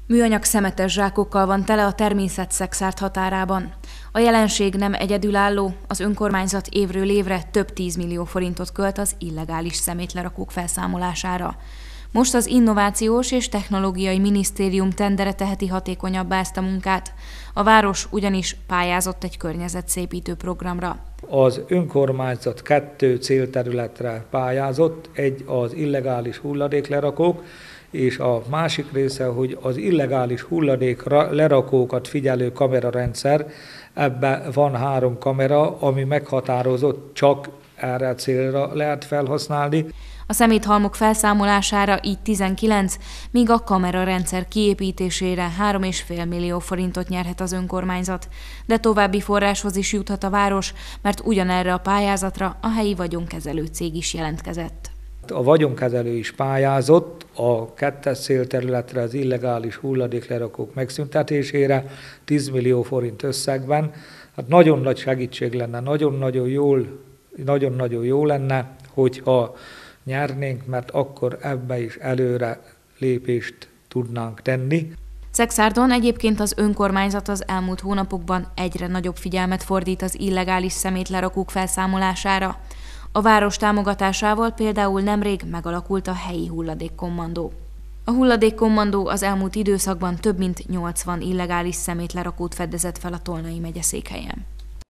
Műanyag szemetes zsákokkal van tele a Természet-Szexárd határában. A jelenség nem egyedülálló, az önkormányzat évről évre több 10 millió forintot költ az illegális szemétlerakók felszámolására. Most az Innovációs és Technológiai Minisztérium tendere teheti hatékonyabbá ezt a munkát. A város ugyanis pályázott egy környezetszépítő programra. Az önkormányzat 2 célterületre pályázott, egy az illegális hulladéklerakók, és a másik része, hogy az illegális hulladék lerakókat figyelő kamerarendszer, ebben van 3 kamera, ami meghatározott, csak erre a célra lehet felhasználni. A szeméthalmok felszámolására így 19, míg a kamerarendszer kiépítésére 3,5 millió forintot nyerhet az önkormányzat, de további forráshoz is juthat a város, mert ugyanerre a pályázatra a helyi vagyonkezelő cég is jelentkezett. A vagyonkezelő is pályázott a 2. célterületre, az illegális hulladéklerakók megszüntetésére 10 millió forint összegben. Hát nagyon nagy segítség lenne, nagyon-nagyon jó lenne, hogyha nyernénk, mert akkor ebbe is előre lépést tudnánk tenni. Szexárdon egyébként az önkormányzat az elmúlt hónapokban egyre nagyobb figyelmet fordít az illegális szemétlerakók felszámolására. A város támogatásával például nemrég megalakult a helyi hulladékkommandó. A hulladékkommandó az elmúlt időszakban több mint 80 illegális szemétlerakót fedezett fel a Tolnai megyeszékhelyen.